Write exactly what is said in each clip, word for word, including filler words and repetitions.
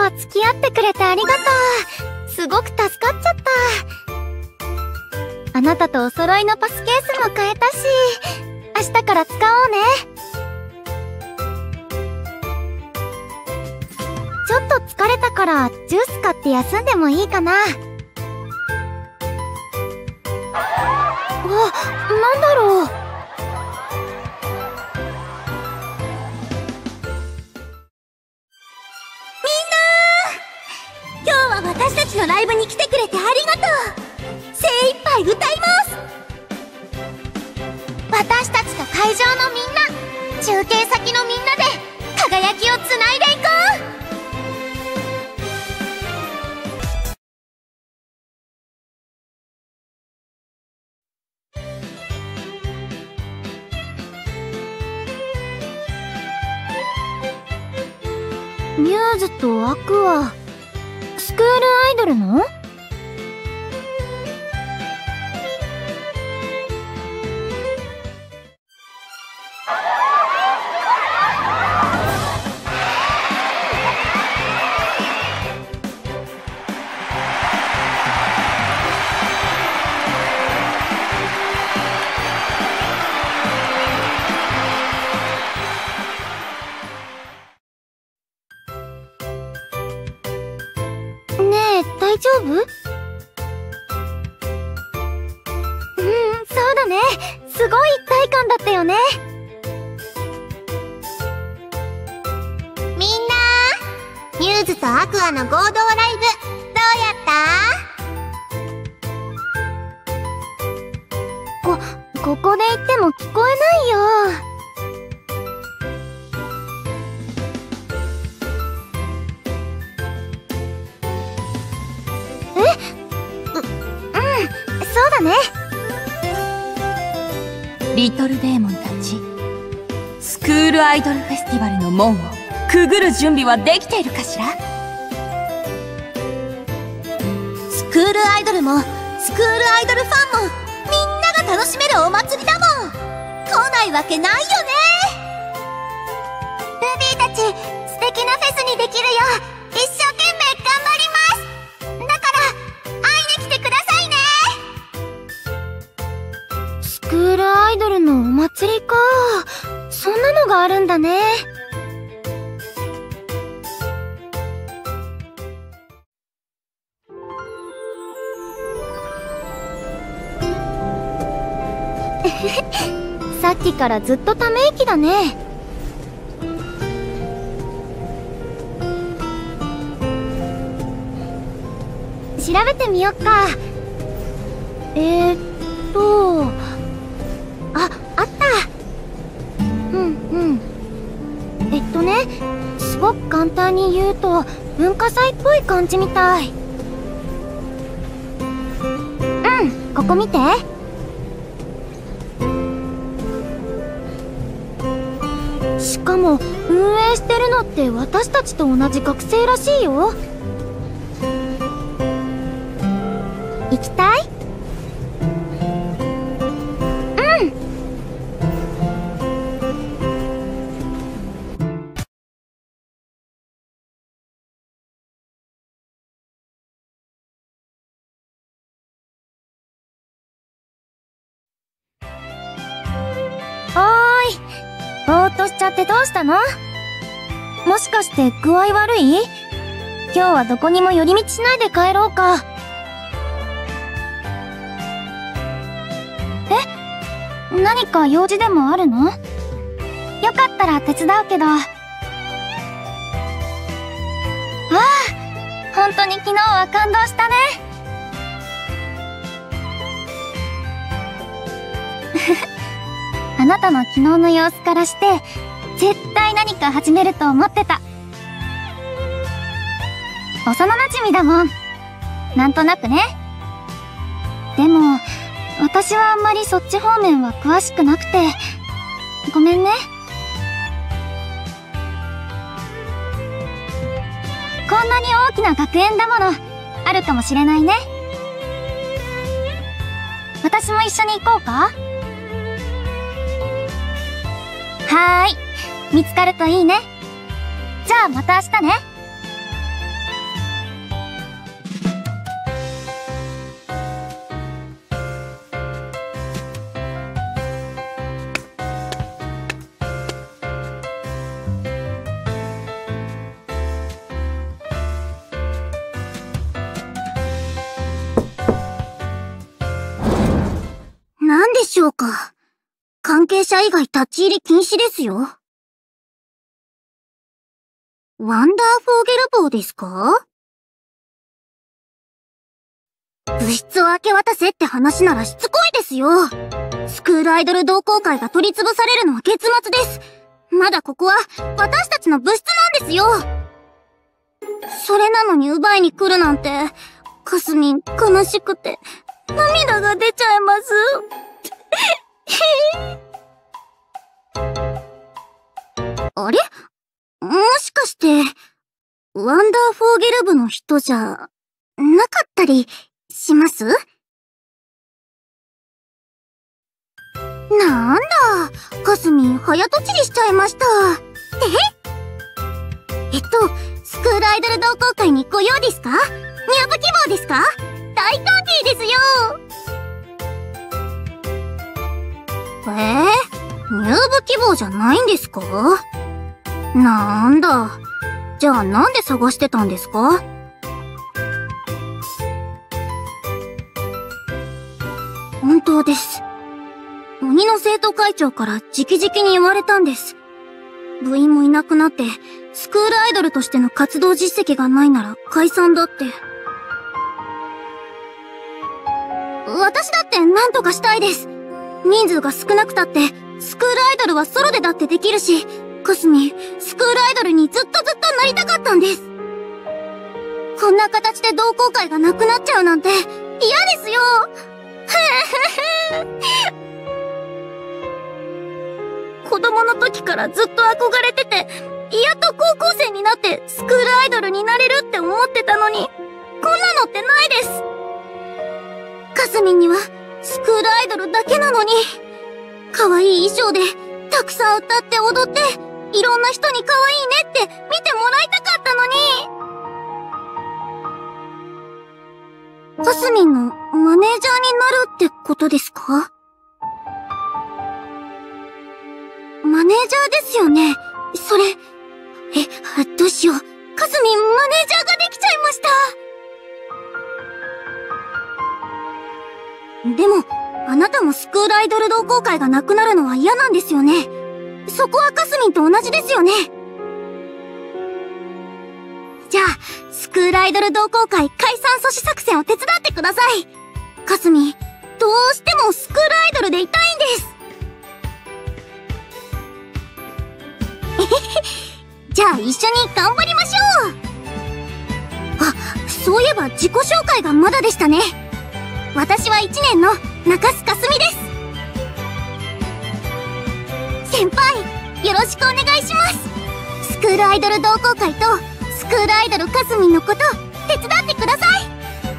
日は付き合ってくれてありがとう。すごく助かっちゃった。あなたとお揃いのパスケースも買えたし、明日から使おうね。ちょっと疲れたからジュース買って休んでもいいかな。あ、なんだろう。 私たちのライブに来てくれてありがとう。精一杯歌います。 私たちと会場のみんな、中継先のみんなで輝きをつないでいこう。ミューズとアクア、スクールアイドルの？大丈夫？うん、そうだね。すごい一体感だったよね。 みんな、ミューズとアクアの合同ライブ、どうやった？こ、ここで言っても聞こえないよ。そうだね。 リトルデーモンたち、スクールアイドルフェスティバルの門をくぐる準備はできているかしら？ スクールアイドルもスクールアイドルファンもみんなが楽しめるお祭りだもん。来ないわけないよね。ルビーたち、素敵なフェスにできるよう一生懸命頑張ります。だから会いに来てくださいね。 スクールアイドルのお祭りか。そんなのがあるんだね。さっきからずっとため息だね。調べてみよっか。えーっとあ、あった。うんうん。えっとね、すごく簡単に言うと文化祭っぽい感じみたい。うん、ここ見て。しかも運営してるのって私たちと同じ学生らしいよ。行きたい？うん。おーい、ぼーっとしちゃってどうしたの？もしかして具合悪い？今日はどこにも寄り道しないで帰ろうか。え？何か用事でもあるの？よかったら手伝うけど。ああ、本当に昨日は感動したね。あなたの昨日の様子からして絶対何か始めると思ってた。幼馴染だもん、なんとなくね。でも私はあんまりそっち方面は詳しくなくてごめんね。こんなに大きな学園だもの、あるかもしれないね。私も一緒に行こうか？はーい、見つかるといいね。じゃあまた明日ね。 何でしょうか。関係者以外立ち入り禁止ですよ。ワンダーフォーゲル棒ですか？部室を明け渡せって話ならしつこいですよ。スクールアイドル同好会が取り潰されるのは結末です。まだここは私たちの部室なんですよ。それなのに奪いに来るなんて、かすみん悲しくて涙が出ちゃいます。あれ？もしかして、ワンダーフォーゲル部の人じゃ、なかったりします？なんだ、かすみん早とちりしちゃいました。え？えっと、スクールアイドル同好会にご用ですか？入部希望ですか？大歓迎ですよ。えー、入部希望じゃないんですか？なんだ。じゃあなんで探してたんですか？本当です。鬼の生徒会長から直々に言われたんです。部員もいなくなって、スクールアイドルとしての活動実績がないなら解散だって。私だって何とかしたいです。人数が少なくたって、スクールアイドルはソロでだってできるし、かすみ、スクールアイドルにずっとずっとなりたかったんです。こんな形で同好会がなくなっちゃうなんて嫌ですよ。子供の時からずっと憧れてて、やっと高校生になってスクールアイドルになれるって思ってたのに、こんなのってないです。かすみんにはスクールアイドルだけなのに、可愛い衣装でたくさん歌って踊って、いろんな人に可愛いねって見てもらいたかったのに。かすみんのマネージャーになるってことですか？マネージャーですよね、それ。え、どうしよう。かすみんマネージャーができちゃいました。でも、あなたもスクールアイドル同好会がなくなるのは嫌なんですよね。そこはかすみんと同じですよね。じゃあ、スクールアイドル同好会解散阻止作戦を手伝ってください。かすみん、どうしてもスクールアイドルでいたいんです。えへへ、じゃあ一緒に頑張りましょう。あ、そういえば自己紹介がまだでしたね。私はいちねんの中須かすみです。先輩、よろしくお願いします。スクールアイドル同好会とスクールアイドルかすみんのこと手伝ってください。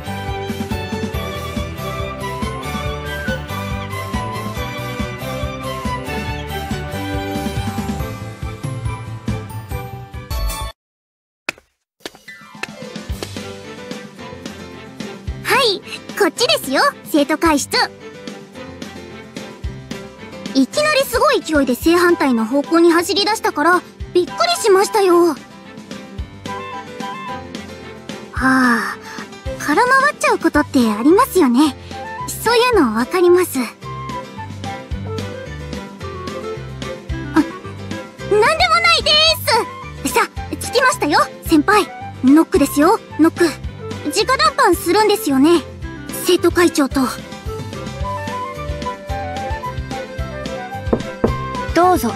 はい、こっちですよ、生徒会室。いきなりすごい勢いで正反対の方向に走り出したからびっくりしましたよ。はあ、空回っちゃうことってありますよね。そういうのわかります。あ、なんでもないでーす。さあ、聞きましたよ、先輩。ノックですよ、ノック。直談判するんですよね、生徒会長と。 どうぞ。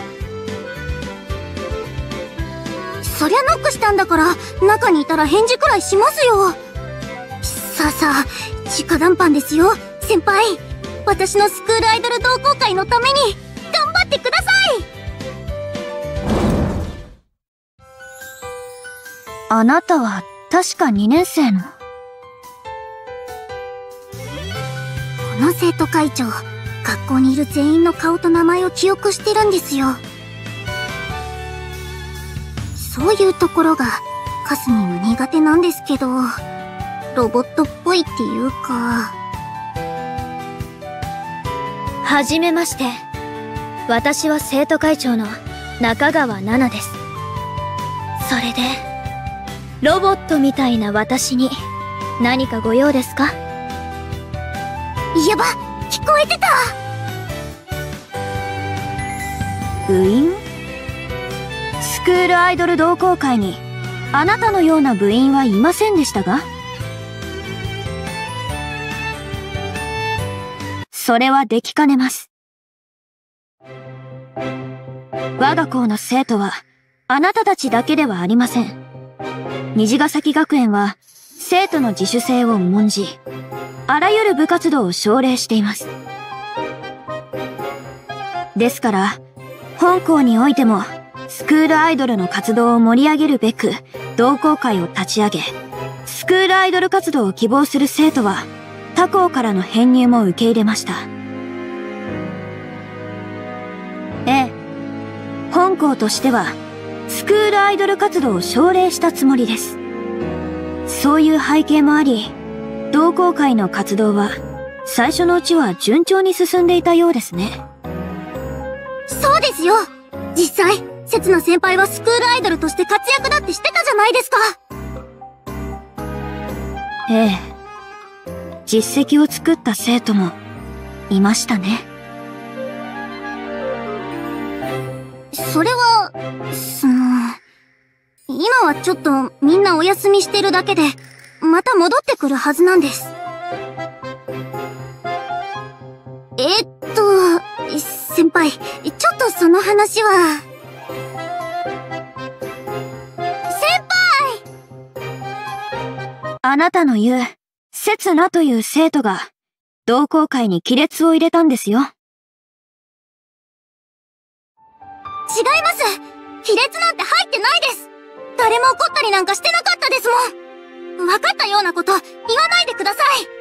そりゃノックしたんだから中にいたら返事くらいしますよ。さあさあ、直談判ですよ、先輩。私のスクールアイドル同好会のために頑張ってください。 あなたは確かにねん生の。この生徒会長、学校にいる全員の顔と名前を記憶してるんですよ。そういうところがかすみんは苦手なんですけど、ロボットっぽいっていうか。 はじめまして。私は生徒会長の中川奈々です。それでロボットみたいな私に何かご用ですか？ やば、聞こえてた。 部員？スクールアイドル同好会にあなたのような部員はいませんでしたが？それはできかねます。我が校の生徒はあなたたちだけではありません。虹ヶ崎学園は生徒の自主性を重んじ、あらゆる部活動を奨励しています。ですから、本校においてもスクールアイドルの活動を盛り上げるべく同好会を立ち上げ、スクールアイドル活動を希望する生徒は他校からの編入も受け入れました。ええ、本校としてはスクールアイドル活動を奨励したつもりです。そういう背景もあり、同好会の活動は最初のうちは順調に進んでいたようですね。 そうですよ。実際、刹那先輩はスクールアイドルとして活躍だってしてたじゃないですか。 ええ。実績を作った生徒もいましたね。 それは、その、今はちょっとみんなお休みしてるだけで、また戻ってくるはずなんです。えっと、先輩、ちょっとその話は。先輩！ あなたの言う、刹那という生徒が、同好会に亀裂を入れたんですよ。 違います！亀裂なんて入ってないです！誰も怒ったりなんかしてなかったですもん！分かったようなこと言わないでください！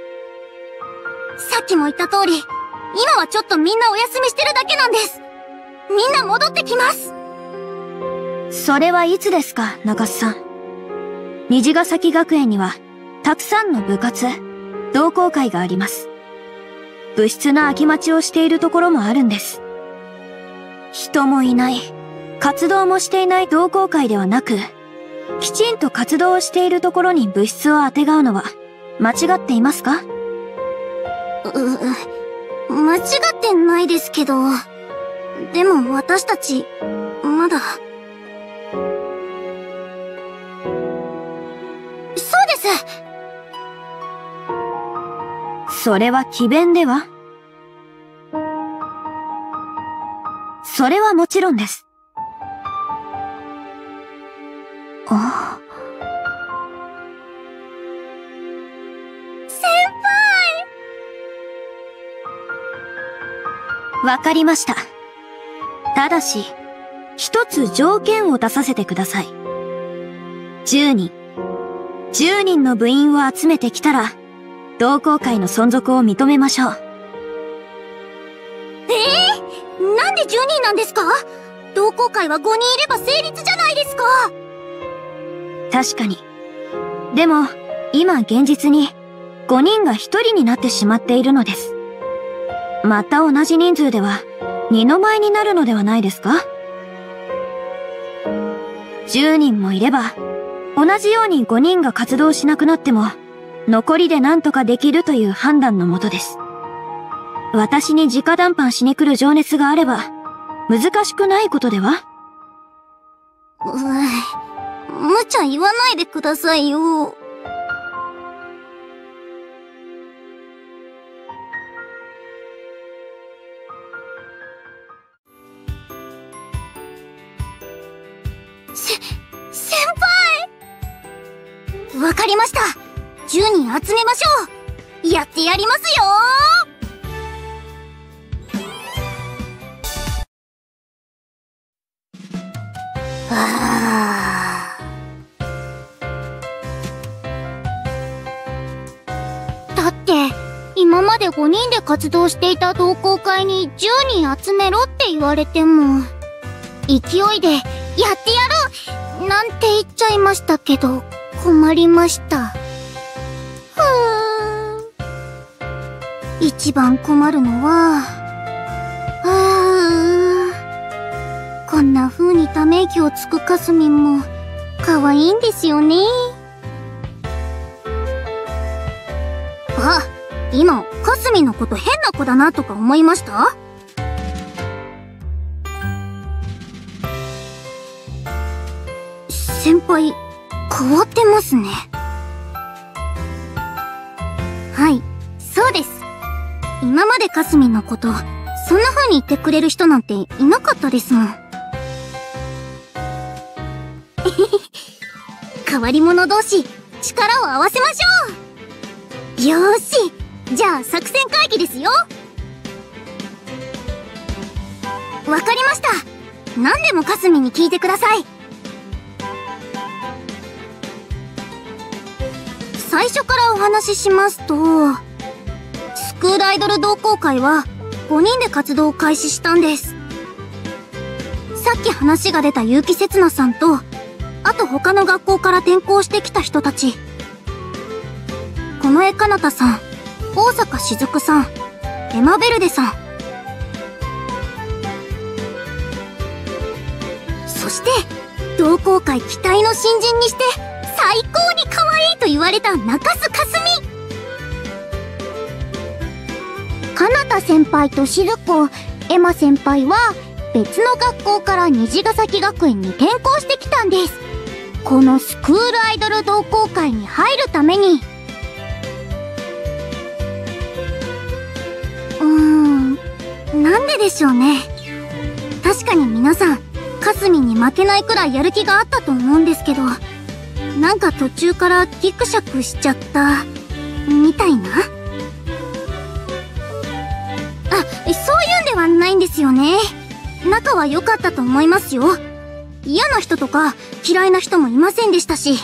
さっきも言った通り、今はちょっとみんなお休みしてるだけなんです。みんな戻ってきます。 それはいつですか、中須さん。虹ヶ崎学園には、たくさんの部活、同好会があります。部室の空き待ちをしているところもあるんです。人もいない、活動もしていない同好会ではなく、きちんと活動をしているところに部室をあてがうのは、間違っていますか？ う、間違ってないですけど、でも私たち、まだ。そうです！ それは詭弁では？それはもちろんです。あ。 先輩！ わかりました。ただし、一つ条件を出させてください。じゅうにん。じゅうにんの部員を集めてきたら、同好会の存続を認めましょう。 ええー、なんでじゅうにんなんですか？同好会はごにんいれば成立じゃないですか。 確かに。でも、今現実にごにんがひとりになってしまっているのです。また同じ人数では二の舞になるのではないですか？じゅうにんもいれば、同じようにごにんが活動しなくなっても、残りで何とかできるという判断のもとです。私に直談判しに来る情熱があれば、難しくないことでは？ うぅ、無茶言わないでくださいよ。せ、先輩！わかりました。じゅうにん集めましょう。やってやりますよー。あー。だって、今までごにんで活動していた同好会にじゅうにん集めろって言われても、勢いで、やってやろうなんて言っちゃいましたけど、困りました。ふーん。一番困るのは、あー、こんな風にため息をつくかすみんも、可愛いんですよね。あ、今、かすみんのこと変な子だなとか思いました？ 先輩、変わってますね。はい、そうです。今までかすみんのこと、そんな風に言ってくれる人なんていなかったですもん。変わり者同士、力を合わせましょう。よーし、じゃあ作戦会議ですよ。わかりました。何でもかすみんに聞いてください。最初からお話ししますと、スクールアイドル同好会はごにんで活動を開始したんです。さっき話が出た結城せつなさんと、あと他の学校から転校してきた人たち。近衛かなたさん、大坂しずくさん、エマベルデさん。そして、同好会期待の新人にして、最高に可愛いと言われた中須かすみ。かなた先輩としず子、エマ先輩は別の学校から虹ヶ崎学園に転校してきたんです。このスクールアイドル同好会に入るために。うーん、なんででしょうね。確かに皆さん、かすみんに負けないくらいやる気があったと思うんですけど、なんか途中からギクシャクしちゃった、みたいな。あ、そういうんではないんですよね。仲は良かったと思いますよ。嫌な人とか嫌いな人もいませんでしたし。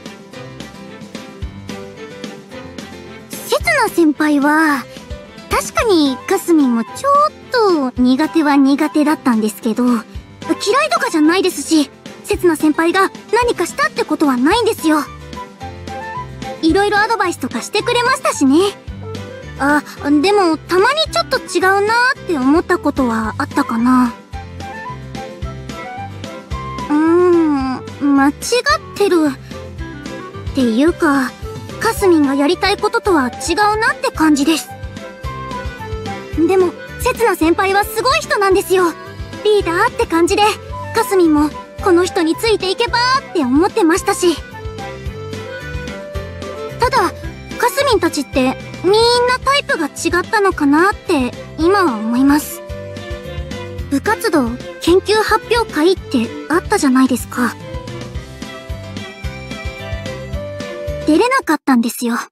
せつな先輩は、確かにかすみんもちょっと苦手は苦手だったんですけど、嫌いとかじゃないですし、せつな先輩が何かしたってことはないんですよ。いろいろアドバイスとかしてくれましたしね。あ、でもたまにちょっと違うなーって思ったことはあったかな。うーん、間違ってる。っていうか、かすみんがやりたいこととは違うなって感じです。でも、せつな先輩はすごい人なんですよ。リーダーって感じで、かすみんもこの人についていけばーって思ってましたし。ただ、かすみんたちってみんなタイプが違ったのかなって今は思います。部活動研究発表会ってあったじゃないですか。出れなかったんですよ。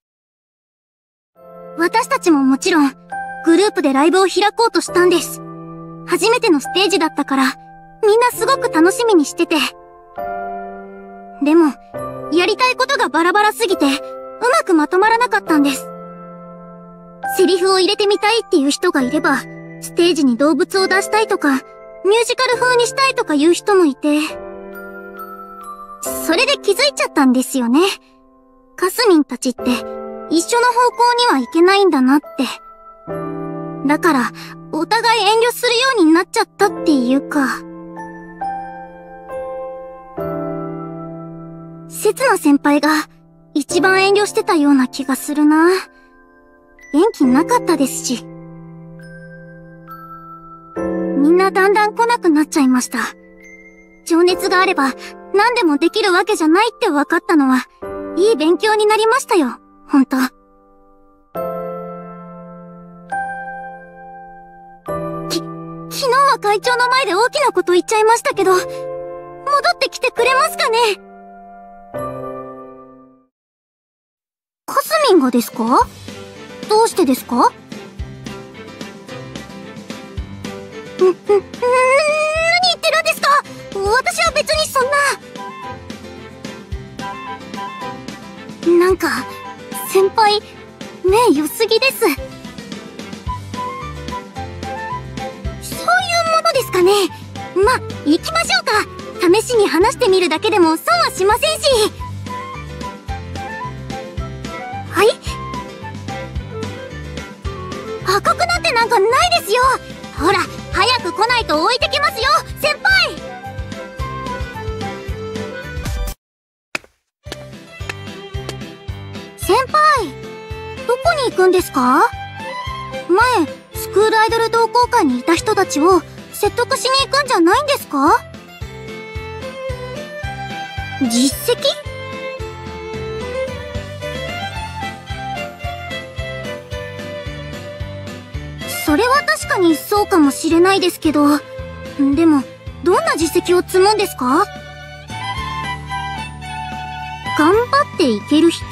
私たちももちろんグループでライブを開こうとしたんです。初めてのステージだったからみんなすごく楽しみにしてて。でも、やりたいことがバラバラすぎてうまくまとまらなかったんです。セリフを入れてみたいっていう人がいれば、ステージに動物を出したいとか、ミュージカル風にしたいとか言う人もいて、それで気づいちゃったんですよね。かすみんたちって一緒の方向にはいけないんだなって。だから、お互い遠慮するようになっちゃったっていうか。せつな先輩が一番遠慮してたような気がするな。元気なかったですし。みんなだんだん来なくなっちゃいました。情熱があれば何でもできるわけじゃないって分かったのは、いい勉強になりましたよ、ほんと。き、昨日は会長の前で大きなこと言っちゃいましたけど、戻ってきてくれますかね？かすみんがですか？どうしてですか？ん、ん、何言ってるんですか？私は別にそんな。なんか、先輩、目良すぎです。そういうものですかね。ま、行きましょうか。試しに話してみるだけでも損はしませんし。はい？赤くなってなんかないですよ。ほら、早く来ないと置いてきますよ、先輩。先輩、どこに行くんですか？前、スクールアイドル同好会にいた人たちを説得しに行くんじゃないんですか？ 実績？それは確かにそうかもしれないですけど、でも、どんな実績を積むんですか？頑張っていける人？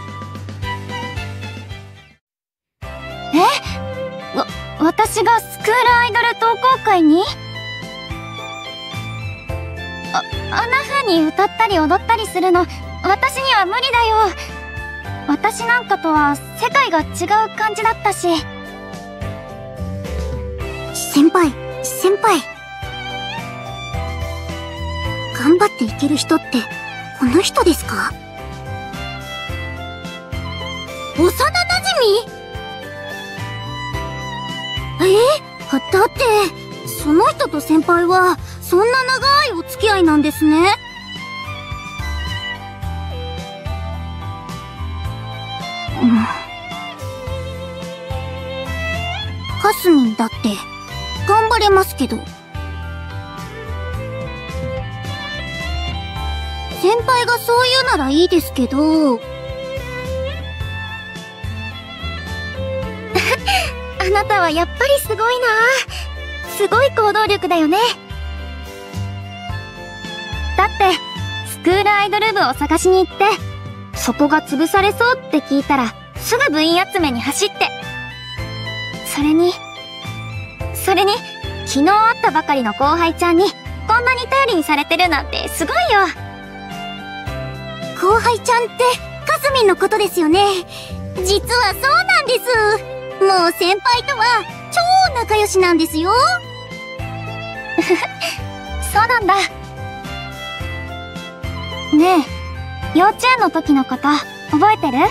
え？わ、私がスクールアイドル同好会に？あ、あんな風に歌ったり踊ったりするの、私には無理だよ。私なんかとは世界が違う感じだったし。 先輩、先輩。頑張っていける人って、この人ですか？幼馴染？えー、だって、その人と先輩は、そんな長いお付き合いなんですね。うん。かすみんだって、頑張れますけど。先輩がそう言うならいいですけど。 あなたはやっぱりすごいな。すごい行動力だよね。だって、スクールアイドル部を探しに行って、そこが潰されそうって聞いたら、すぐ部員集めに走って。それに、それに、昨日会ったばかりの後輩ちゃんに、こんなに頼りにされてるなんてすごいよ。 後輩ちゃんって、かすみんのことですよね。実はそうなんです。もう先輩とは、超仲良しなんですよ。 そうなんだ。ねえ、幼稚園の時のこと、覚えてる？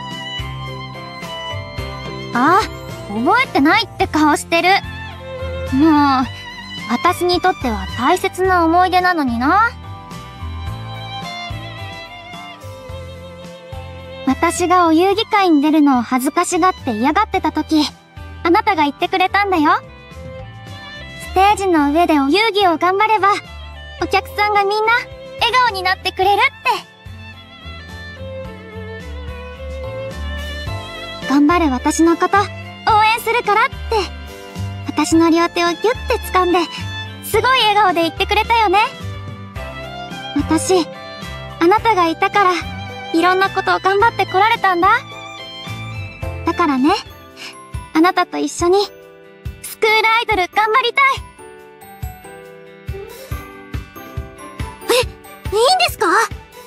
あ、覚えてないって顔してる。もう、私にとっては大切な思い出なのにな。私がお遊戯会に出るのを恥ずかしがって嫌がってた時、あなたが言ってくれたんだよ。ステージの上でお遊戯を頑張れば、お客さんがみんな笑顔になってくれるって。頑張る私のこと応援するからって、私の両手をギュッて掴んで、すごい笑顔で言ってくれたよね。私、あなたがいたから、いろんなことを頑張ってこられたんだ。だからね、あなたと一緒に、スクールアイドル頑張りたい。 え、いいんですか？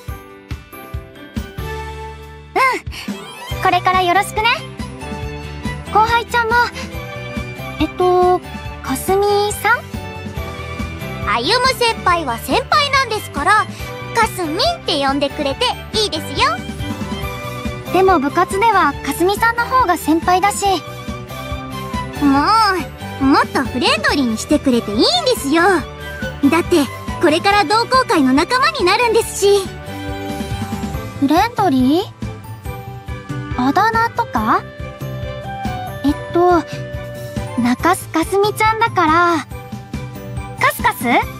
うん。これからよろしくね。後輩ちゃんも、えっと、かすみさん？ 歩夢先輩は先輩なんですから、かすみんって呼んでくれていいですよ。 でも部活ではかすみさんの方が先輩だし。 もう、もっとフレンドリーにしてくれていいんですよ。だって、これから同好会の仲間になるんですし。 フレンドリー？あだ名とか？えっと、中須かすみちゃんだから、カスカス？ いや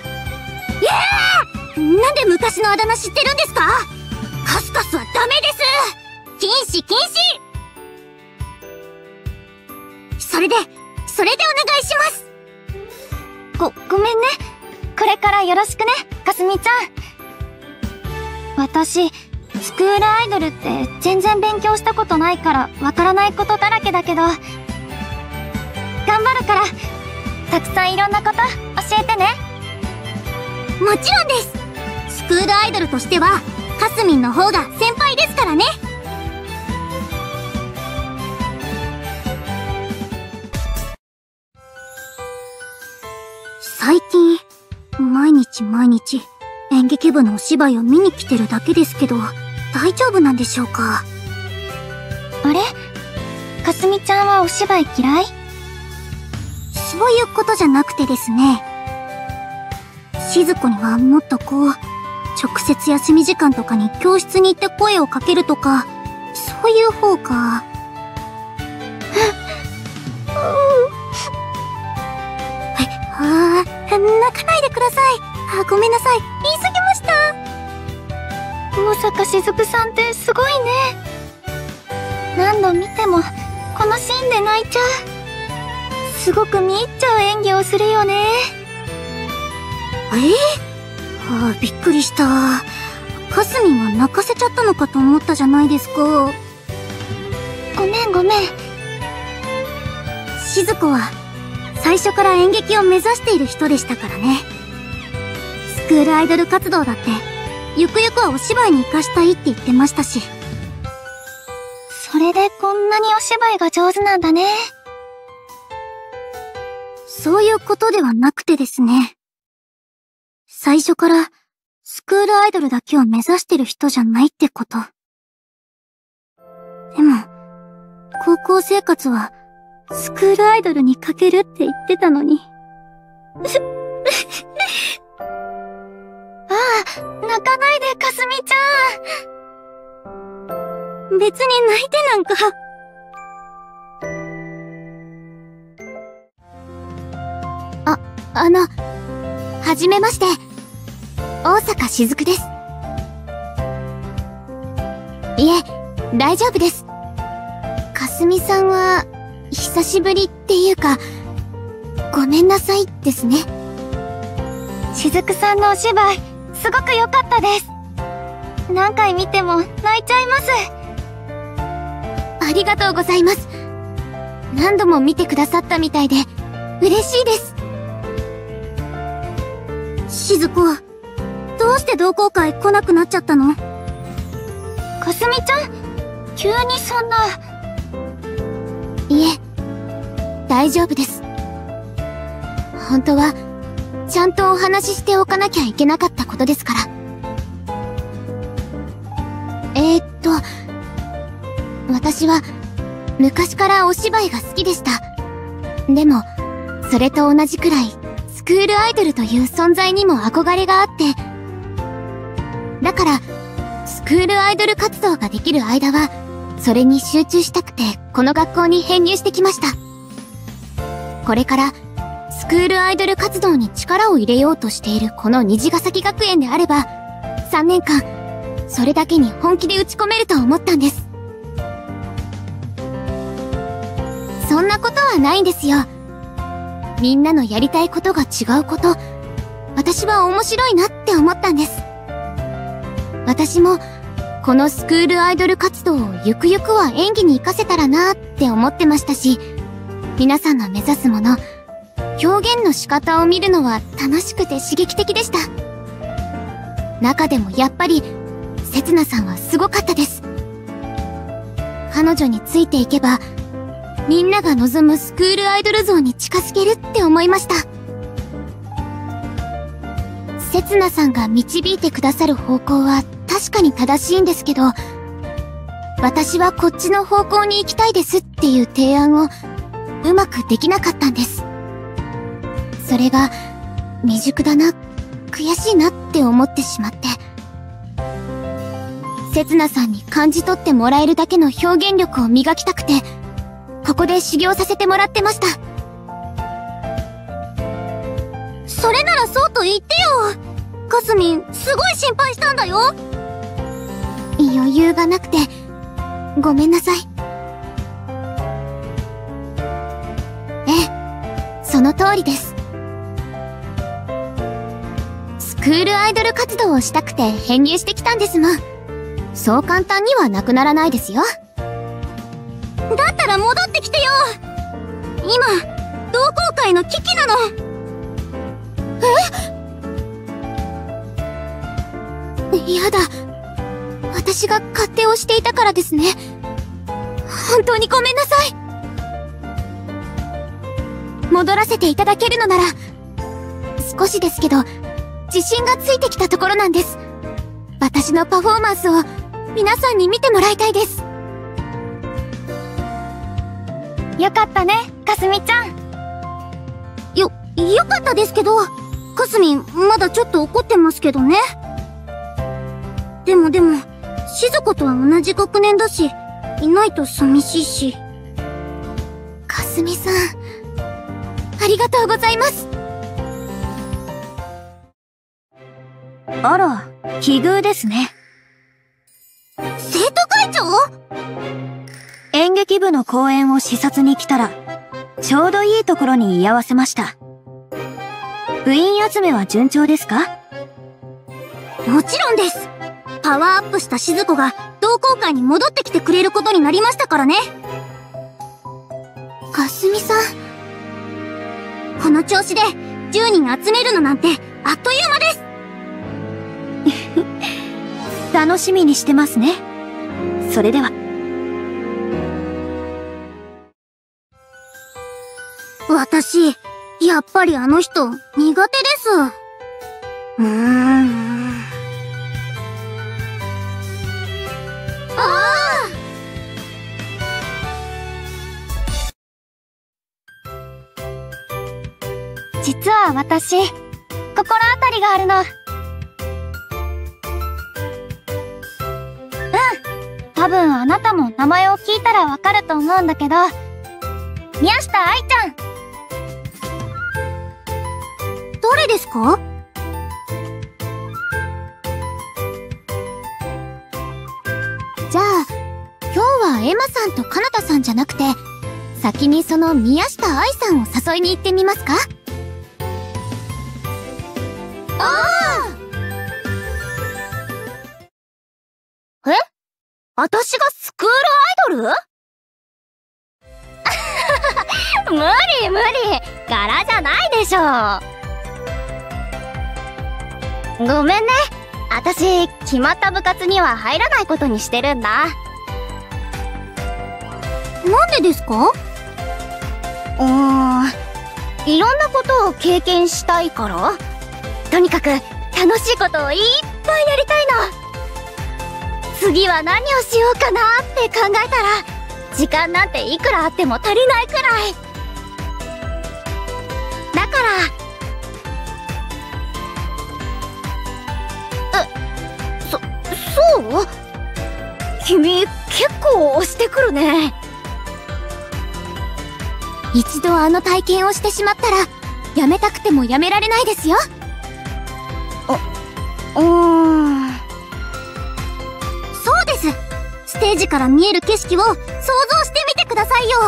ー！なんで昔のあだ名知ってるんですか？カスカスはダメです！禁止禁止！それで、それでお願いします！ ご、ごめんね。これからよろしくね、かすみちゃん。私、スクールアイドルって全然勉強したことないからわからないことだらけだけど、頑張るから、たくさんいろんなこと教えてね。 もちろんです。スクールアイドルとしては、かすみんの方が先輩ですからね。最近、毎日毎日、演劇部のお芝居を見に来てるだけですけど、大丈夫なんでしょうか？ あれ？かすみちゃんはお芝居嫌い？ そういうことじゃなくてですね。しず子にはもっとこう、直接休み時間とかに教室に行って声をかけるとか、そういう方が。ああ、泣かないでください。あ、ごめんなさい。言い過ぎました。 大坂しずくさんってすごいね。何度見てもこのシーンで泣いちゃう。すごく見入っちゃう演技をするよね。 えああ、びっくりした。かすみんは泣かせちゃったのかと思ったじゃないですか。 ごめんごめん。 しず子は最初から演劇を目指している人でしたからね。スクールアイドル活動だってゆくゆくはお芝居に活かしたいって言ってましたし。 それでこんなにお芝居が上手なんだね。 そういうことではなくてですね。最初からスクールアイドルだけを目指してる人じゃないってこと。でも、高校生活はスクールアイドルにかけるって言ってたのに。 ああ、泣かないで、かすみちゃん。別に泣いてなんか。 あ、あの、はじめまして。大坂しずくです。いえ、大丈夫です。かすみさんは、久しぶりっていうか、ごめんなさいですね。 しずくさんのお芝居、すごく良かったです。何回見ても泣いちゃいます。 ありがとうございます。何度も見てくださったみたいで、嬉しいです。 しず子、どうして同好会来なくなっちゃったの？ かすみちゃん、急にそんな。 いえ、大丈夫です。本当は、ちゃんとお話ししておかなきゃいけなかったことですから。えー、っと、私は、昔からお芝居が好きでした。でも、それと同じくらい、スクールアイドルという存在にも憧れがあって、だから、スクールアイドル活動ができる間は、それに集中したくて、この学校に編入してきました。これから、スクールアイドル活動に力を入れようとしているこの虹ヶ崎学園であれば、さんねんかん、それだけに本気で打ち込めると思ったんです。そんなことはないんですよ。みんなのやりたいことが違うこと、私は面白いなって思ったんです。私も、このスクールアイドル活動をゆくゆくは演技に活かせたらなーって思ってましたし、皆さんの目指すもの、表現の仕方を見るのは楽しくて刺激的でした。中でもやっぱり、せつなさんはすごかったです。彼女についていけば、みんなが望むスクールアイドル像に近づけるって思いました。せつなさんが導いてくださる方向は確かに正しいんですけど、私はこっちの方向に行きたいですっていう提案をうまくできなかったんです。それが未熟だな、悔しいなって思ってしまって、せつなさんに感じ取ってもらえるだけの表現力を磨きたくて、ここで修行させてもらってました。 それならそうと言ってよ。かすみん、すごい心配したんだよ。 余裕がなくて、ごめんなさい。ええ、その通りです。スクールアイドル活動をしたくて編入してきたんですもん。そう簡単にはなくならないですよ。 だったら戻ってきてよ。今、同好会の危機なの。 え？やだ。私が勝手をしていたからですね。本当にごめんなさい。戻らせていただけるのなら、少しですけど、自信がついてきたところなんです。私のパフォーマンスを皆さんに見てもらいたいです。 よかったね、かすみちゃん。 よ、よかったですけど、かすみん、まだちょっと怒ってますけどね。でもでも、しず子とは同じ学年だし、いないと寂しいし。 かすみさん、ありがとうございます。 あら、奇遇ですね。 徒会長？ 演劇部の公演を視察に来たら、ちょうどいいところに居合わせました。部員集めは順調ですか？ もちろんです。パワーアップしたしず子が同好会に戻ってきてくれることになりましたからね。 かすみさん。 この調子でじゅうにん集めるのなんてあっという間です。 楽しみにしてますね。それでは。 私、やっぱりあの人苦手です。うーん。ああ！ 実は私、心当たりがあるの。うん。多分あなたも名前を聞いたらわかると思うんだけど、宮下愛ちゃん。 誰ですか？ じゃあ、今日はエマさんとカナタさんじゃなくて、先にその宮下愛さんを誘いに行ってみますか？ ああ！え？私がスクールアイドル？無理無理！柄じゃないでしょ。ごめんね。私、決まった部活には入らないことにしてるんだ。なんでですか？うーん、いろんなことを経験したいから。とにかく、楽しいことをいっぱいやりたいの。次は何をしようかなって考えたら、時間なんていくらあっても足りないくらい。だから、そ、そう？君、結構押してくるね。 一度あの体験をしてしまったら、やめたくてもやめられないですよ。 うーん。そうです。ステージから見える景色を想像してみてくださいよ。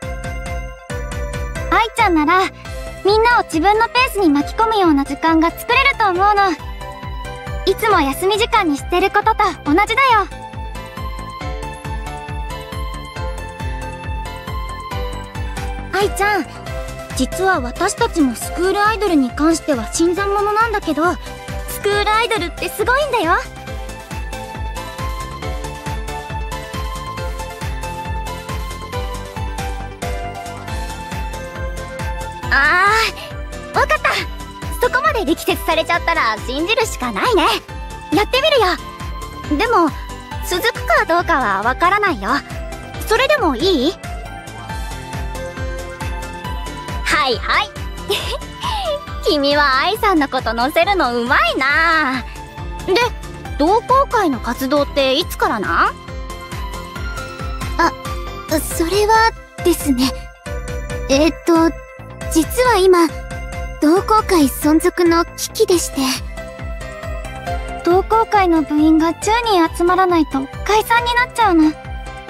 愛ちゃんなら、みんなを自分のペースに巻き込むような時間が作れると思うの。いつも休み時間にしてることと同じだよ。 愛ちゃん、実は私たちもスクールアイドルに関しては新参者なんだけど、スクールアイドルってすごいんだよ。あー、わかった。そこまで力説されちゃったら信じるしかないね。やってみるよ。でも、続くかどうかはわからないよ。それでもいい？はいはい。君は愛さんのこと乗せるのうまいな。で、同好会の活動っていつからなん？ あ、それはですね。えー、っと、実は今、同好会存続の危機でして。同好会の部員がじゅうにん集まらないと解散になっちゃうの。ええ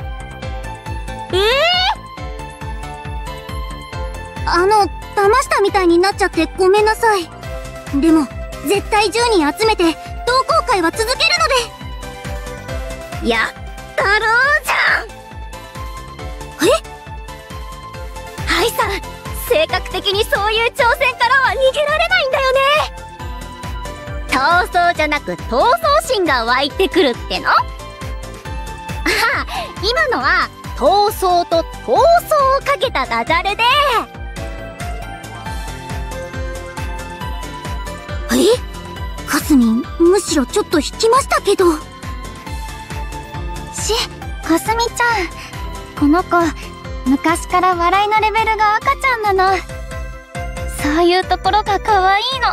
ー、あの、騙したみたいになっちゃってごめんなさい。でも、絶対じゅうにん集めて同好会は続けるので。やったろうじゃん。え？愛さん、性格的にそういう挑戦からは逃げられないんだよね。闘争じゃなく闘争心が湧いてくるっての？ああ、今のは闘争と闘争をかけたダジャレで。え？かすみん、むしろちょっと引きましたけど。 し、かすみちゃん。この子、昔から笑いのレベルが赤ちゃんなの。そういうところが可愛いの。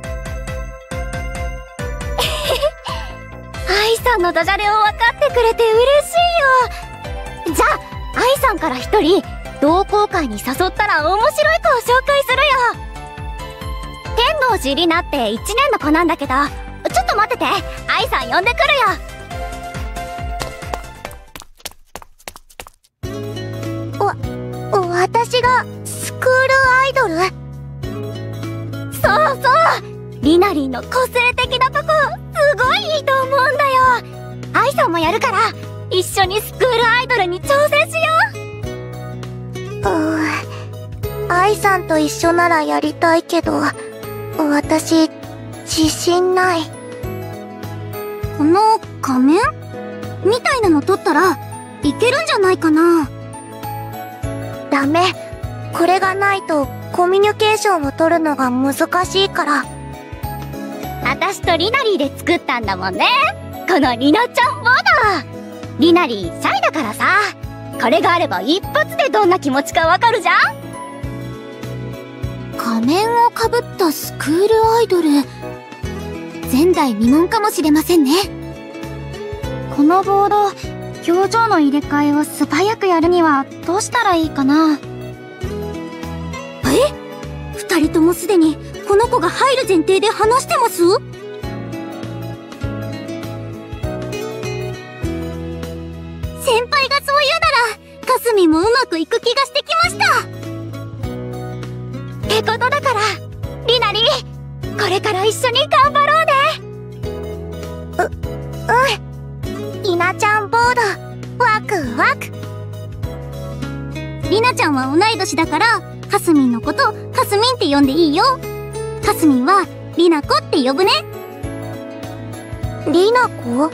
愛さんのダジャレを分かってくれて嬉しいよ。じゃあ、愛さんから一人、同好会に誘ったら面白い子を紹介するよ。天童寺里奈っていちねんの子なんだけど、ちょっと待ってて、愛さん呼んでくるよ。 私がスクールアイドル？そうそう、リナリンの個性的なとこすごいいいと思うんだよ。アイさんもやるから一緒にスクールアイドルに挑戦しよう。うーん、アイさんと一緒ならやりたいけど、私自信ない。 この仮面みたいなの取ったらいけるんじゃないかな。 ダメ、これがないとコミュニケーションを取るのが難しいから。私とリナリーで作ったんだもんね、このリナちゃんボード。リナリーシャイだからさ、これがあれば一発でどんな気持ちかわかるじゃん。 仮面をかぶったスクールアイドル、前代未聞かもしれませんね。 このボード、表情の入れ替えを素早くやるにはどうしたらいいかな。 え？二人ともすでにこの子が入る前提で話してます？先輩がそう言うなら、かすみもうまくいく気がしてきました。 ってことだから、リナリー、これから一緒に頑張ろうね。う、うん。リナちゃんボード、ワクワク。 リナちゃんは同い年だから、かすみんのことかすみんって呼んでいいよ。かすみんはリナコって呼ぶね。 リナコ？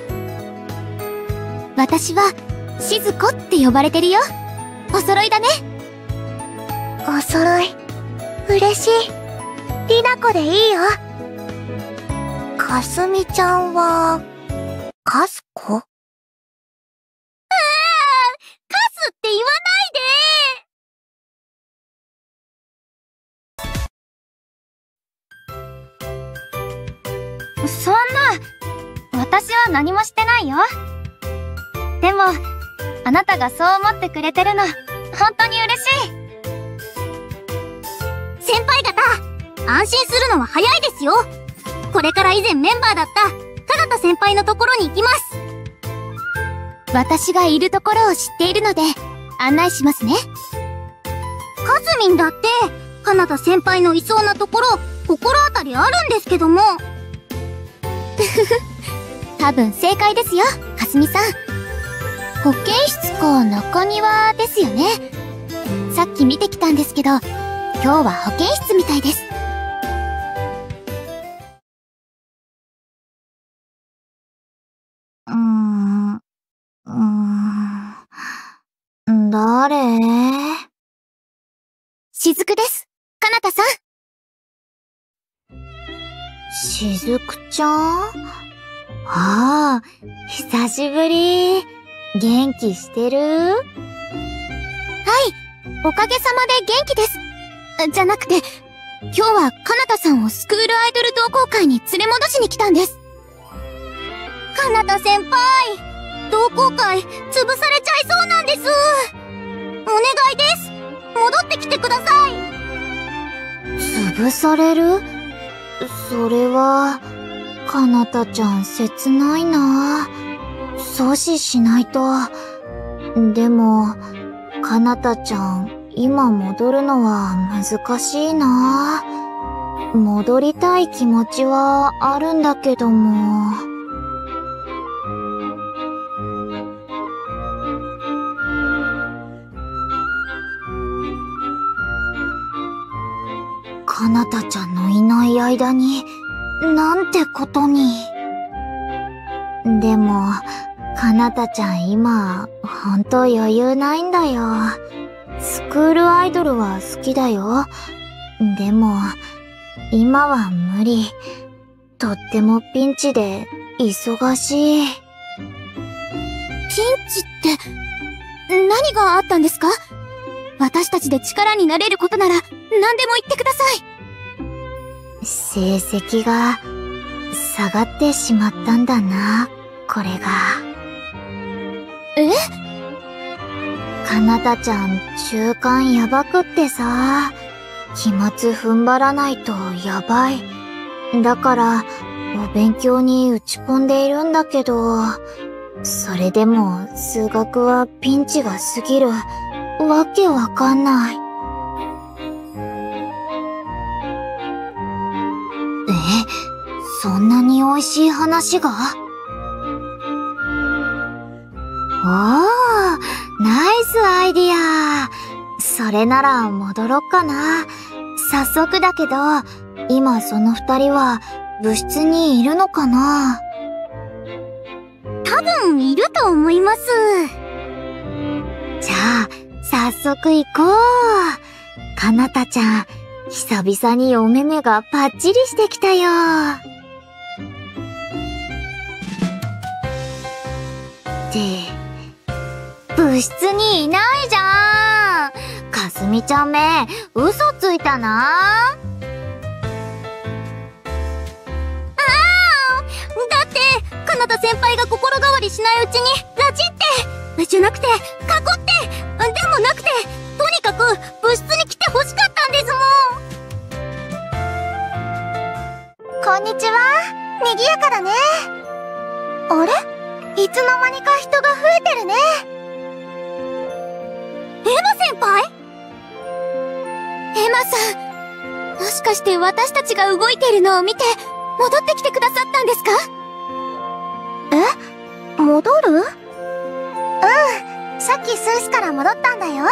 私はしずこって呼ばれてるよ。お揃いだね。 お揃い、嬉しい。リナコでいいよ。かすみちゃんはかすこ？ カスって言わないで。 そんな、私は何もしてないよ。でも、あなたがそう思ってくれてるの、本当に嬉しい。 先輩方、安心するのは早いですよ。これから以前メンバーだったかなた先輩のところに行きます。私がいるところを知っているので案内しますね。かすみんだってかなた先輩のいそうなところ心当たりあるんですけども。多分正解ですよ、かすみさん。保健室か中庭ですよね。さっき見てきたんですけど、今日は保健室みたいです。うーん、うーん、誰？しずくです、かなたさん。しずくちゃん？ああ、久しぶり。元気してる？はい、おかげさまで元気です。じゃなくて、今日はかなたさんをスクールアイドル同好会に連れ戻しに来たんです。かなた先輩、同好会潰されちゃいそうなんです。お願いです。戻ってきてください。潰される？それは、かなたちゃん切ないな。阻止しないと。でも、かなたちゃん、今戻るのは難しいな。戻りたい気持ちはあるんだけども。かなたちゃんのいない間に、なんてことに。でも、かなたちゃん今、ほんと余裕ないんだよ。スクールアイドルは好きだよ。でも、今は無理。とってもピンチで、忙しい。ピンチって、何があったんですか？私たちで力になれることなら、何でも言ってください。成績が、下がってしまったんだな、これが。え？かなたちゃん、中間やばくってさ、期末踏ん張らないとやばい。だから、お勉強に打ち込んでいるんだけど、それでも数学はピンチが過ぎる。わけわかんない。 そんなに美味しい話が？おー、ナイスアイディア。それなら戻ろっかな。早速だけど、今その二人は部室にいるのかな？ 多分いると思います。 じゃあ、早速行こう。かなたちゃん、久々にお目目がパッチリしてきたよ。って、部室にいないじゃん。かすみちゃんめ、嘘ついたな。 あーだって、かなた先輩が心変わりしないうちに、ラチって、じゃなくて、囲って、でもなくて、とにかく部室に来て欲しかったんですもん。 こんにちは。賑やかだね。あれ？いつの間にか人が増えてるね。 エマ先輩？エマさん、もしかして私たちが動いているのを見て、戻ってきてくださったんですか？ え？戻る？うん。さっきスイスから戻ったんだよ。はい、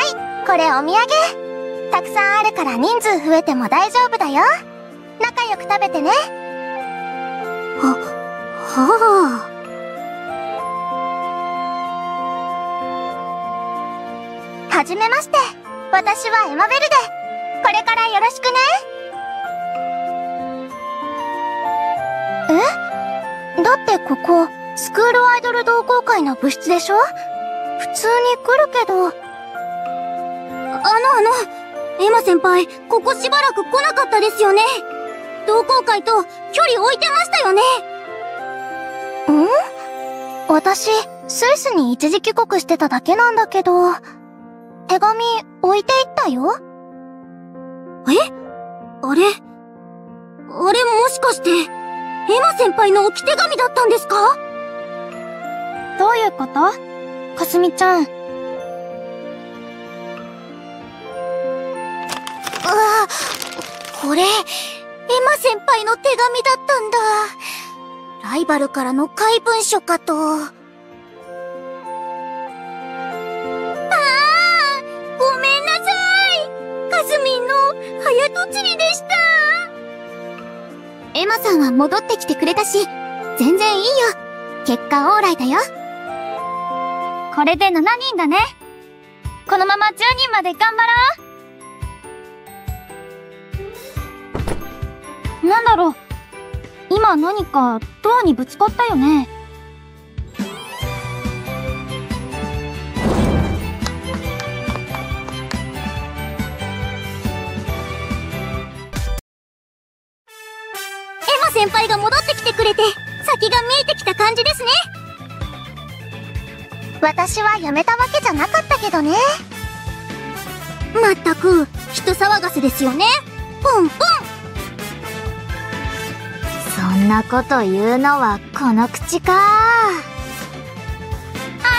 これお土産。たくさんあるから人数増えても大丈夫だよ。仲良く食べてね。 は、はあ。はじめまして。私はエマベルデ。これからよろしくね。え？だってここ、スクールアイドル同好会の部室でしょ？普通に来るけど。 あのあの、エマ先輩、ここしばらく来なかったですよね。同好会と距離置いてましたよね。 ん？私、スイスに一時帰国してただけなんだけど、手紙置いていったよ。 え？あれ？あれもしかして、エマ先輩の置き手紙だったんですか？ どういうこと？かすみちゃん。うわぁ、これ、エマ先輩の手紙だったんだ。ライバルからの怪文書かと。ああ、ごめんなさい。かすみんの早とちりでした。エマさんは戻ってきてくれたし、全然いいよ。結果オーライだよ。 これでしちにんだね。このままじゅうにんまで頑張ろう。なんだろう。今何かドアにぶつかったよね。 エマ先輩が戻ってきてくれて、先が見えてきた感じですね。 私はやめたわけじゃなかったけどね。 まったく、人騒がせですよね。ポンポン。 そんなこと言うのはこの口か。 あ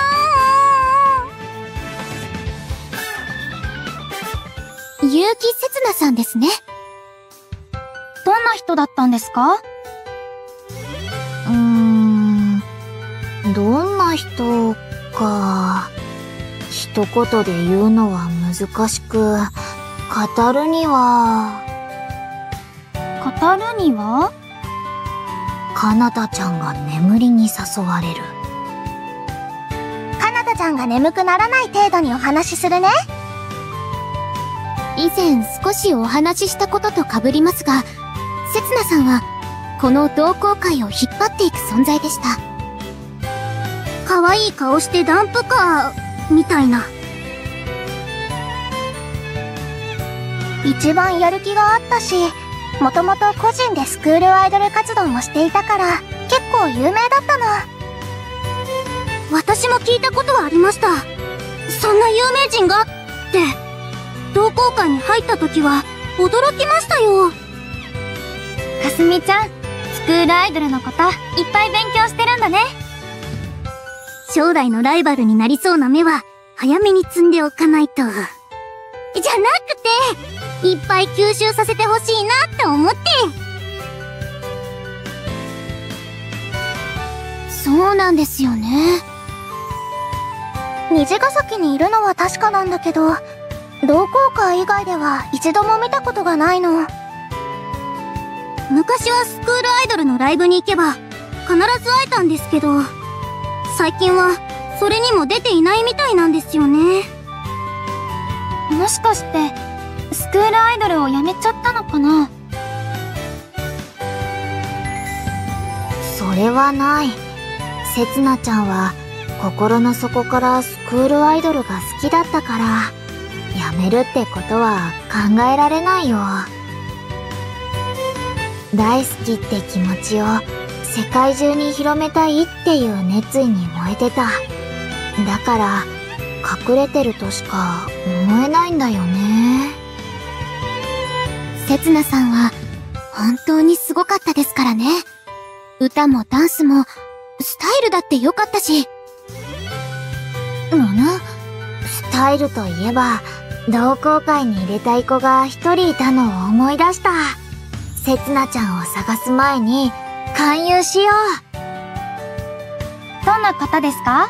ー結城せつなさんですね。 どんな人だったんですか？うーん、どんな人か、一言で言うのは難しく、語るには、語るには？かなたちゃんが眠りに誘われる。かなたちゃんが眠くならない程度にお話しするね。 以前少しお話ししたことと被りますが、せつなさんは、この同好会を引っ張っていく存在でした。可愛い顔してダンプカー、みたいな。 一番やる気があったし、もともと個人でスクールアイドル活動もしていたから、結構有名だったの。 私も聞いたことはありました。そんな有名人がって、同好会に入った時は驚きましたよ。 かすみちゃん、スクールアイドルのこといっぱい勉強してるんだね。 将来のライバルになりそうな目は早めに積んでおかないと。 じゃなくて、いっぱい吸収させてほしいなって思って。そうなんですよね。 虹ヶ崎にいるのは確かなんだけど、同好会以外では一度も見たことがないの。 昔はスクールアイドルのライブに行けば必ず会えたんですけど、最近はそれにも出ていないみたいなんですよね。 もしかしてスクールアイドルをやめちゃったのかな。 それはない。せつなちゃんは心の底からスクールアイドルが好きだったから、やめるってことは考えられないよ。大好きって気持ちを世界中に広めたいっていう熱意に燃えてた。だから隠れてるとしか思えないんだよね。 せつなさんは本当にすごかったですからね。歌もダンスもスタイルだって良かったし。 むぬ、スタイルといえば同好会に入れたい子が一人いたのを思い出した。せつなちゃんを探す前に勧誘しよう。どんな方ですか？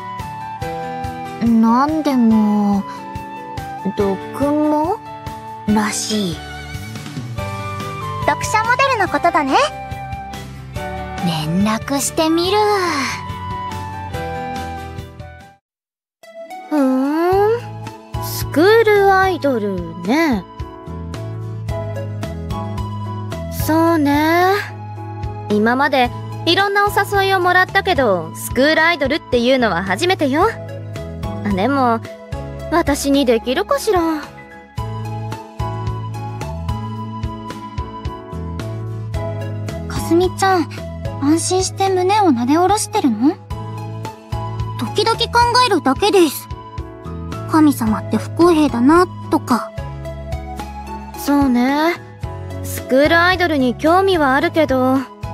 なんでも読モらしい。 読者モデルのことだね。 連絡してみる。 ふーん、スクールアイドルね。そうね。今までいろんなお誘いをもらったけど、スクールアイドルっていうのは初めてよ。でも私にできるかしら。 かすみちゃん、安心して胸を撫で下ろしてるの？ 時々考えるだけです。神様って不公平だなとか。 そうね。スクールアイドルに興味はあるけど、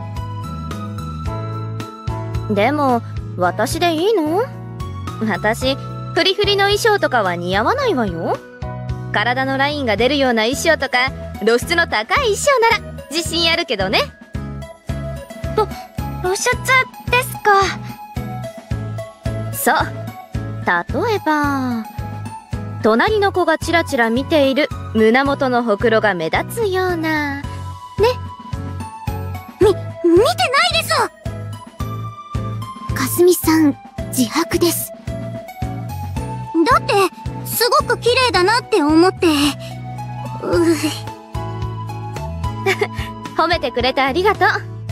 でも私でいいの？私フリフリの衣装とかは似合わないわよ。体のラインが出るような衣装とか露出の高い衣装なら自信あるけどね。 ろ露出ですか？ そう。例えば隣の子がチラチラ見ている胸元のほくろが目立つようなね。 み見てないです。かすみさん自白です。だってすごく綺麗だなって思って。う褒めてくれてありがとう。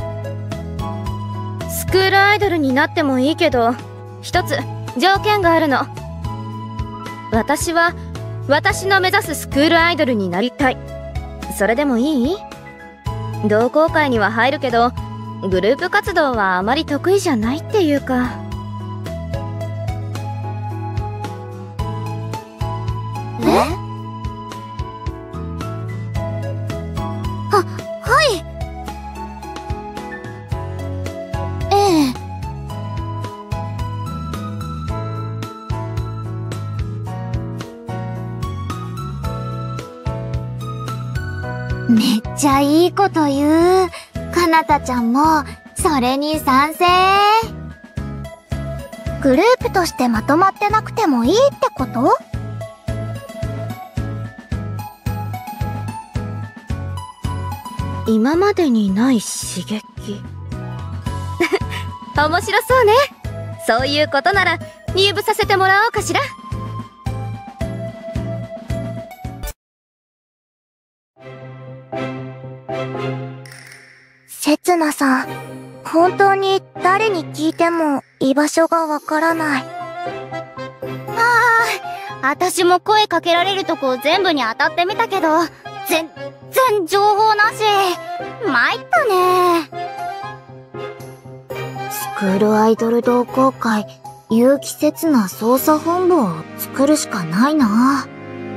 スクールアイドルになってもいいけど、一つ条件があるの。私は私の目指すスクールアイドルになりたい。それでもいい？同好会には入るけどグループ活動はあまり得意じゃないっていうか。 え？は、はい。ええ。 めっちゃいいこと言う。かなたちゃんもそれに賛成。 グループとしてまとまってなくてもいいってこと？ 今までにない刺激面白そうね。そういうことなら入部させてもらおうかしら。 せつなさん、本当に誰に聞いても居場所がわからない。 ああ、私も声かけられるとこ全部に当たってみたけど、全然情報なし。参ったね。 スクールアイドル同好会有機せつな捜査本部を作るしかないな。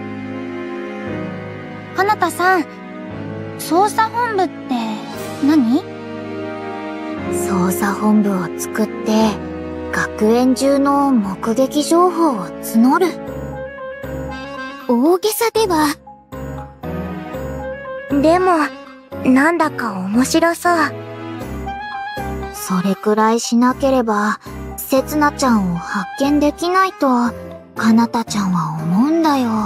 かなたさん、捜査本部って何？ 捜査本部を作って学園中の目撃情報を募る。 大げさでは。 でも、なんだか面白そう。それくらいしなければ、せつなちゃんを発見できないと、かなたちゃんは思うんだよ。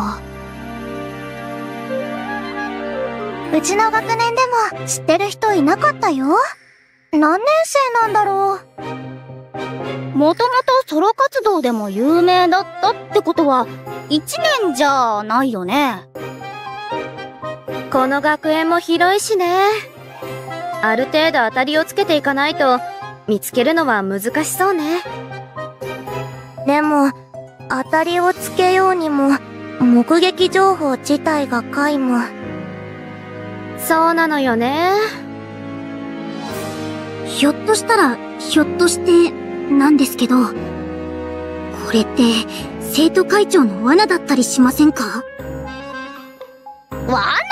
うちの学年でも知ってる人いなかったよ。何年生なんだろう。 もともとソロ活動でも有名だったってことは、一年じゃないよね。 この学園も広いしね。ある程度当たりをつけていかないと、見つけるのは難しそうね。 でも、当たりをつけようにも、目撃情報自体が皆無。 そうなのよね。 ひょっとしたら、ひょっとして、なんですけど、これって、生徒会長の罠だったりしませんか？罠？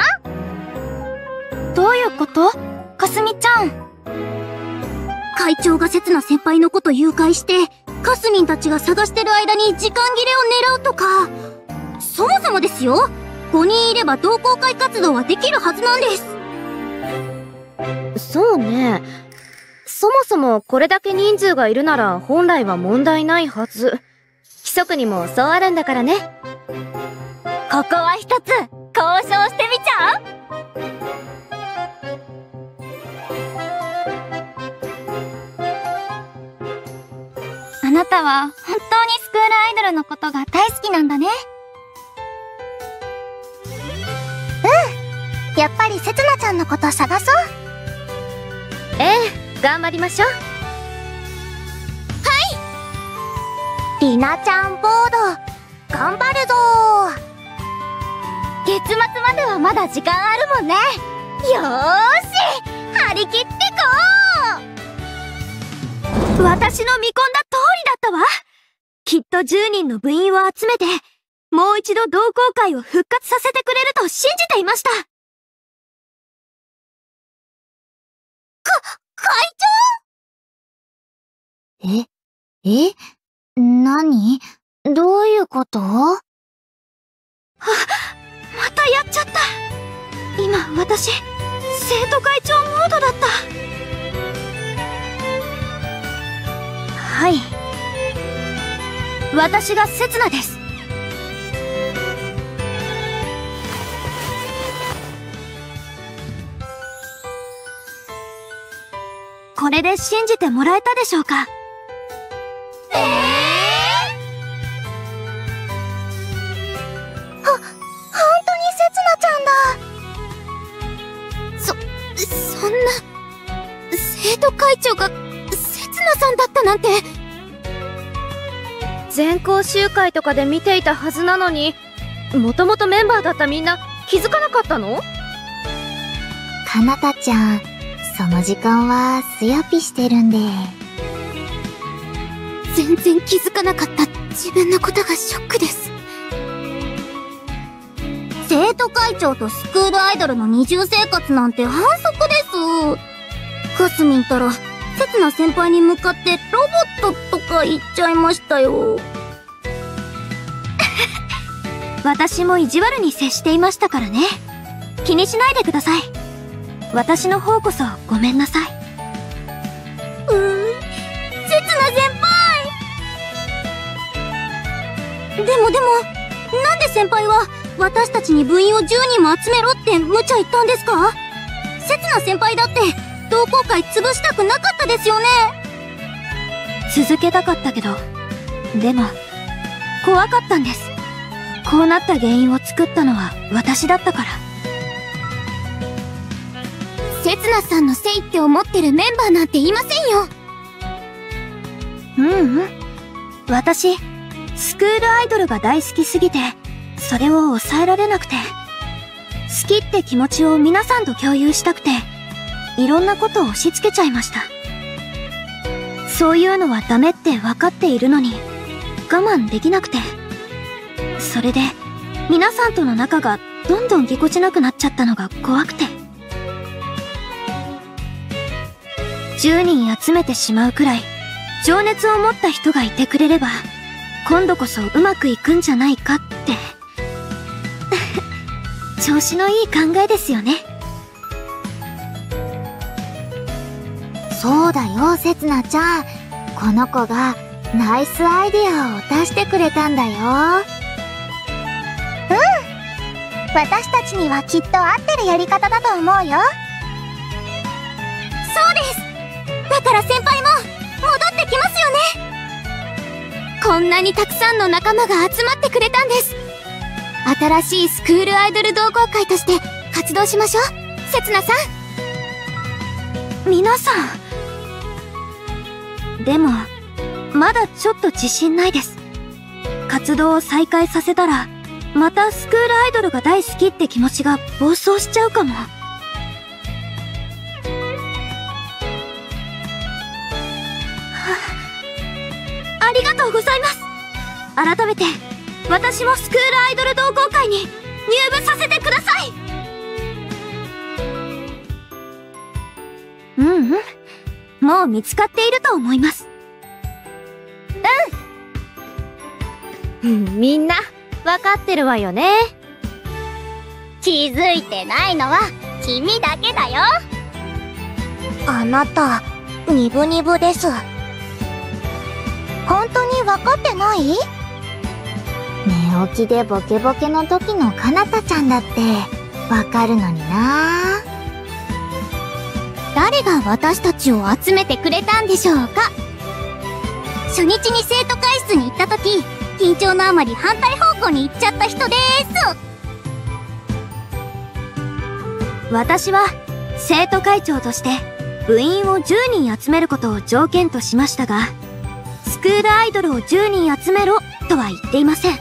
どういうこと？かすみちゃん。会長がせつな先輩のこと誘拐して、かすみんたちが探してる間に時間切れを狙うとか。そもそもですよ、ごにんいれば同好会活動はできるはずなんです。 そうね。そもそもこれだけ人数がいるなら本来は問題ないはず。規則にもそうあるんだからね。 ここは一つ、交渉してみちゃう？あなたは本当にスクールアイドルのことが大好きなんだね。 うん。やっぱりせつなちゃんのこと探そう。 ええ、頑張りましょう。 りなちゃんボード、頑張るぞー。月末まではまだ時間あるもんね。よーし、張り切ってこう。私の見込んだ通りだったわ。きっとじゅうにんの部員を集めて、もう一度同好会を復活させてくれると信じていました。か、会長？え、え何？どういうこと？は、 またやっちゃった。今、私、生徒会長モードだった。はい。私がせつなです。これで信じてもらえたでしょうか？えーは、本当にせつなちゃんだ。そ、そんな、生徒会長が、せつなさんだったなんて。 全校集会とかで見ていたはずなのに、もともとメンバーだったみんな気づかなかったの？ かなたちゃん、その時間はすやぴしてるんで。 全然気づかなかった自分のことがショックです。 生徒会長とスクールアイドルの二重生活なんて反則です。かすみんたら、せつな先輩に向かってロボットとか言っちゃいましたよ。私も意地悪に接していましたからね。気にしないでください。私の方こそごめんなさい。うーん、せつな先輩。でもでも、なんで先輩は私たちに部員をじゅうにんも集めろって無茶言ったんですか？せつな先輩だって同好会潰したくなかったですよね。続けたかったけど、でも怖かったんです。こうなった原因を作ったのは私だったから。 せつなさんのせいって思ってるメンバーなんていませんよ。 うんうん。私、スクールアイドルが大好きすぎて、それを抑えられなくて、好きって気持ちを皆さんと共有したくて、いろんなことを押し付けちゃいました。そういうのはダメって分かっているのに、我慢できなくて。それで、皆さんとの仲がどんどんぎこちなくなっちゃったのが怖くて。じゅうにん集めてしまうくらい、情熱を持った人がいてくれれば、今度こそうまくいくんじゃないかって調子のいい考えですよね。 そうだよ、せつなちゃん。この子がナイスアイデアを出してくれたんだよ。 私たちにはきっと合ってるやり方だと思うよ。 そうです。だから先輩も戻ってきますよね。こんなにたくさんの仲間が集まってくれたんです。新しいスクールアイドル同好会として活動しましょう、せつなさん。 皆さん。でも、まだちょっと自信ないです。活動を再開させたら、またスクールアイドルが大好きって気持ちが暴走しちゃうかも。はあ、ありがとうございます。改めて、私もスクールアイドル同好会に入部させてください。うんうん。もう見つかっていると思います。 うん、みんな、わかってるわよね。 気づいてないのは君だけだよ。あなた、ニブニブです。本当に分かってない？ 寝起きでボケボケの時のかなたちゃんだって分かるのにな。 誰が私たちを集めてくれたんでしょうか。初日に生徒会室に行った時、緊張のあまり反対方向に行っちゃった人でーす。 私は生徒会長として部員をじゅうにん集めることを条件としましたが、スクールアイドルをじゅうにん集めろとは言っていません。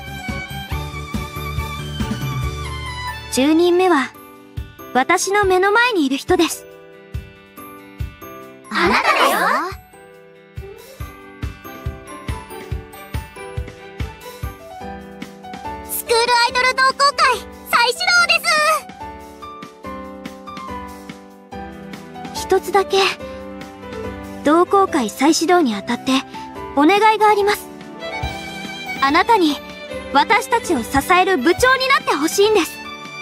じゅうにんめは私の目の前にいる人です。 あなただよ。 スクールアイドル同好会再始動です。 一つだけ同好会再始動にあたってお願いがあります。あなたに私たちを支える部長になってほしいんです。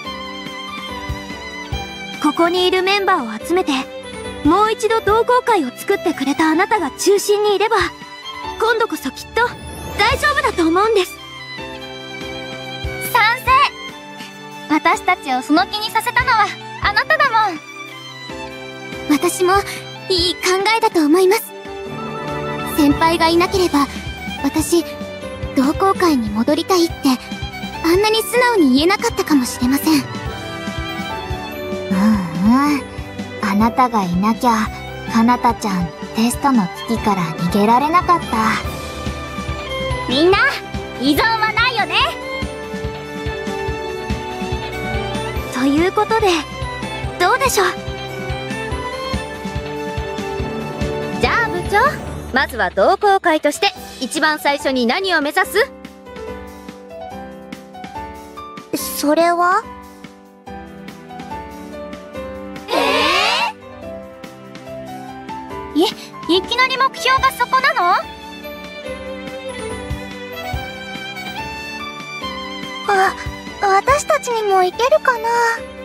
ここにいるメンバーを集めてもう一度同好会を作ってくれたあなたが中心にいれば、今度こそきっと大丈夫だと思うんです。 賛成。私たちをその気にさせたのはあなただもん。 私もいい考えだと思います。先輩がいなければ、私、同好会に戻りたいって、あんなに素直に言えなかったかもしれません。 うんうん。あなたがいなきゃ、かなたちゃんテストの危機から逃げられなかった。 みんな、依存はないよね。 ということで、どうでしょう。 じゃあ部長、まずは同好会として一番最初に何を目指す？ それは？ い、いきなり目標がそこなの？ あ、私たちにもいけるかな。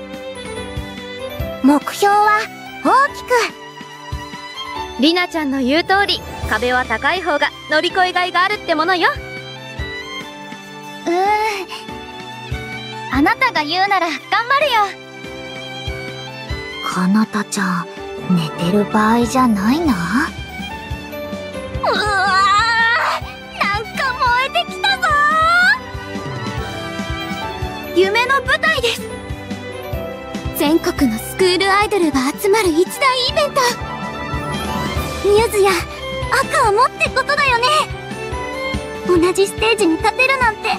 目標は大きく。 りなちゃんの言う通り、壁は高い方が乗り越えがいがあるってものよ。 うーん。あなたが言うなら頑張るよ。 かなたちゃん、寝てる場合じゃないな。 うわー、なんか燃えてきたぞー。夢の舞台です。全国のスクールアイドルが集まる一大イベント。ミューズや赤を持ってことだよね。同じステージに立てるなんて